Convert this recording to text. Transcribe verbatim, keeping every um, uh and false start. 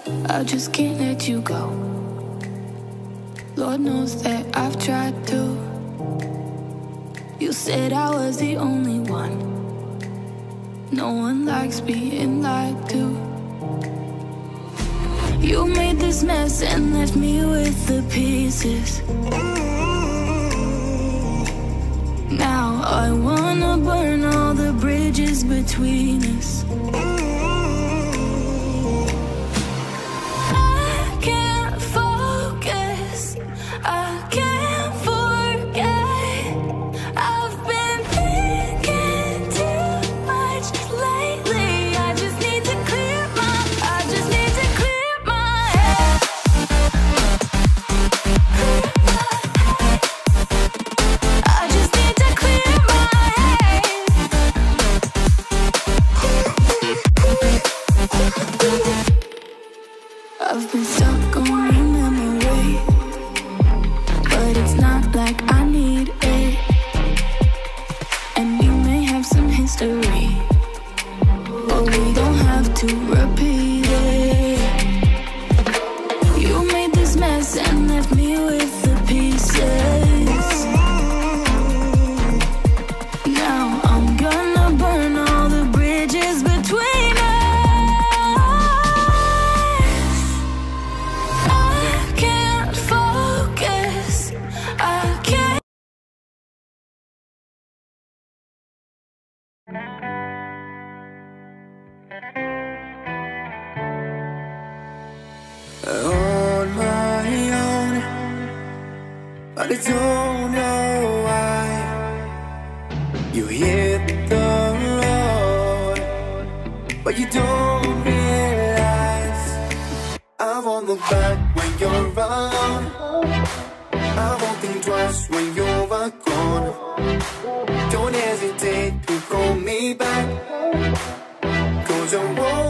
I just can't let you go. Lord knows that I've tried to. You said I was the only one. No one likes being lied to. You made this mess and left me with the pieces. Now I wanna burn all the bridges between us. I can't focus, I can't forget. I've been thinking too much lately. I just need to clear my, I just need to clear my head. Clear my head. I just need to clear my head. I've been stuck on your memory, but it's not like I need it. And we may have some history, but we don't have to repeat it. You made this mess and left me with the pieces. Now I'm gonna burn all the bridges between us. I can't focus, I can't. On my own, but I don't know why. You hit the road, but you don't realize I won't look back when you're around. I won't think twice when you're gone. Don't hesitate to call me back, 'cause I won't